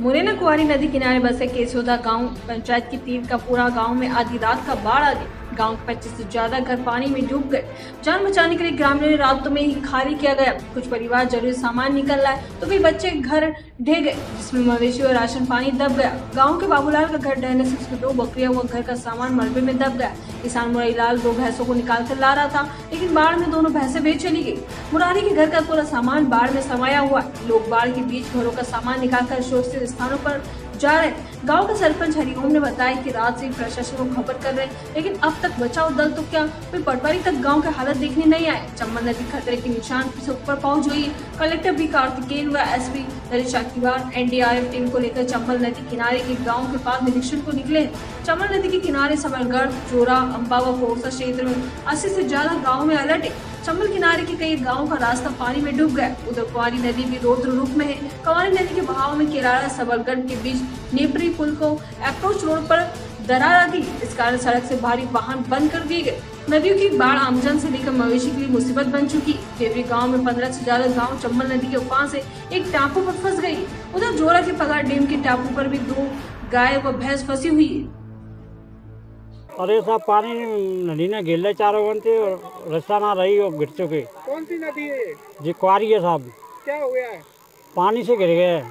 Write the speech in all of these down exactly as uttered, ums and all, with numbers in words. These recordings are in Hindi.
मुरैना कुंवारी नदी किनारे बसे केसोदा गांव पंचायत की तीर का पूरा गांव में आधी रात का बाढ़ आ गई। गांव के पच्चीस से ज्यादा घर पानी में डूब गए। जान बचाने के लिए ग्रामीणों ने रात में ही खाली किया गया। कुछ परिवार जरूरी सामान निकल रहा है तो कई बच्चे घर ढह गए, जिसमें मवेशी और राशन पानी दब गया। गांव के बाबूलाल का घर ढहने से उसमें दो बकरियां व घर का सामान मलबे में दब गया। किसान मुरारीलाल दो भैंसों को निकाल कर ला रहा था, लेकिन बाढ़ में दोनों भैंसें बेच चली गई। मुरारी के घर का पूरा सामान बाढ़ में समाया हुआ है। लोग बाढ़ के बीच घरों का सामान निकालकर सुरक्षित स्थानों पर जा रहे हैं। गांव के सरपंच हरिओम ने बताया कि रात से प्रशासन को खबर कर रहे हैं, लेकिन अब तक बचाव दल तो क्या कोई पटवारी तक गांव के हालत देखने नहीं आए। चंबल नदी खतरे के निशान से ऊपर पहुंच गई है। कलेक्टर बी कार्तिकेयन व SP Lalit Shakiwar NDRF team को लेकर चंबल नदी किनारे के गाँव के पास निरीक्षण को निकले। चंबल नदी के किनारे सबलगढ़, चोरा, अम्बा व कोरसा क्षेत्र में अस्सी से ज्यादा गाँव में अलर्ट है। चंबल किनारे के कई गांवों का रास्ता पानी में डूब गया। उधर कुंवारी नदी भी रौद्र रूप में है। कुंवारी नदी के बहाव में केराड़ा सबलगढ़ के बीच नेपरी पुल को अप्रोच रोड पर दरार आ गई। इस कारण सड़क से भारी वाहन बंद कर दिए गए। नदियों की बाढ़ आमजन से लेकर मवेशी के लिए मुसीबत बन चुकी। देवरी गांव में पंद्रह से ज्यादा गांव चंबल नदी के उफान से एक टापू पर फंस गई। उधर जोरा के पगार डैम के टापू पर भी दो गाय व भैंस फंसी हुई है। अरे साहब पानी नदी ने घेर ले चारों बनते और रास्ता ना रही और गिर चुके। कौन सी नदी है जी कुंवारी है साहब। क्या हो गया है? पानी से गिर गए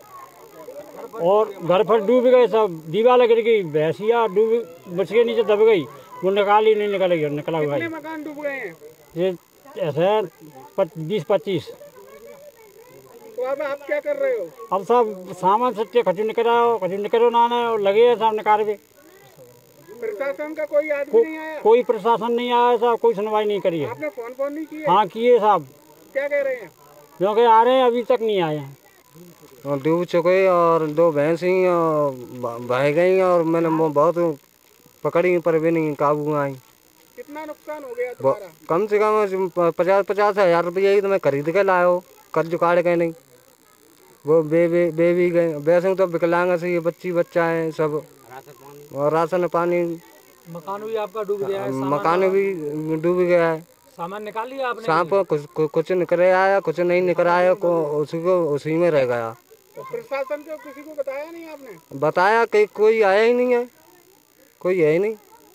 और घर पर डूब गए सब। दीवार गिर गई, भैंसिया डूब बच के नीचे दब गई। वो निकाल ही नहीं निकल गई, निकला हुआ है। कितने मकान डूब गए हैं? ये ऐसे बीस पच्चीस। तो अब आप क्या कर रहे हो? अब सब सामान सच्चे खजू निकला खजू निकलो ना और लगे हैं साहब निकाल के। प्रशासन का कोई आदमी को, नहीं आया? कोई प्रशासन नहीं आया साहब, कोई सुनवाई नहीं करी है। आपने फोन फोन नहीं किया? हाँ किए साहब। क्या कह रहे हैं? क्योंकि आ रहे हैं, अभी तक नहीं आए हैं। और डूब चुके और दो भैंस ही बह गई और मैंने बहुत पकड़ी पर भी नहीं काबू आई। कितना नुकसान हो गया तुम्हारा? कम से कम पचास पचास हजार रुपये ही तो मैं खरीद के लाया, कर्ज काट के नहीं। वो बे बे बे भी गए। वैसे तो विकलांग से ये बच्ची बच्चा है सब, और राशन पानी। मकान भी आपका डूब गया है? मकान भी डूब गया है। सामान निकाल लिया आपने? सांप कुछ कुछ निकल आया, कुछ नहीं निकल आया, को उसी को उसी में रह गया। तो प्रशासन को किसी को बताया नहीं आपने? बताया कि कोई आया ही नहीं है, कोई है ही नहीं।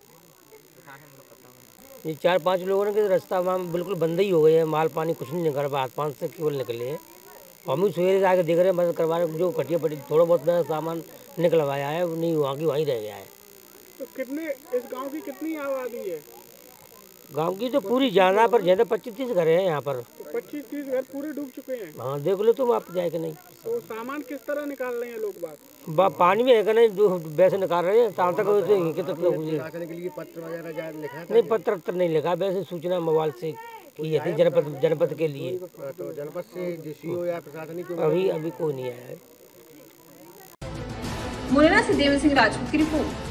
ये चार पांच लोगों ने कि रास्ता वहाँ बिल्कुल बंद ही हो गए है। माल पानी कुछ नहीं निकल रहा, हाथ पाँच से केवल निकले हैं। हम भी सवेरे से आके देख रहे हैं, मदद करवा रहे हैं। जो कटिया पटी थोड़ा बहुत सामान निकलवाया है, नहीं वहाँ की वहीं रह गया है। तो कितने इस गांव की कितनी आबादी है? गांव की तो पूरी जाना पर ज्यादा पच्चीस तीस घर है यहाँ पर। तो पच्चीस तीस घर पूरे डूब चुके हैं? हाँ देख लो तुम, आप जाए कि नहीं। तो सामान किस तरह निकाल रहे हैं लोग बात? पानी में है कि नहीं, जो वैसे निकाल रहे हैं। तक के लिए पत्र वगैरह लिखा नहीं, पत्र वत्र नहीं लिखा, वैसे सूचना मोबाइल से की थी जनपद जनपद के लिए। तो जनपद से डीसीओ या प्रशासनिक अभी अभी कोई नहीं आया है। मुरैना से देवेंद्र सिंह राजपूत की रिपोर्ट।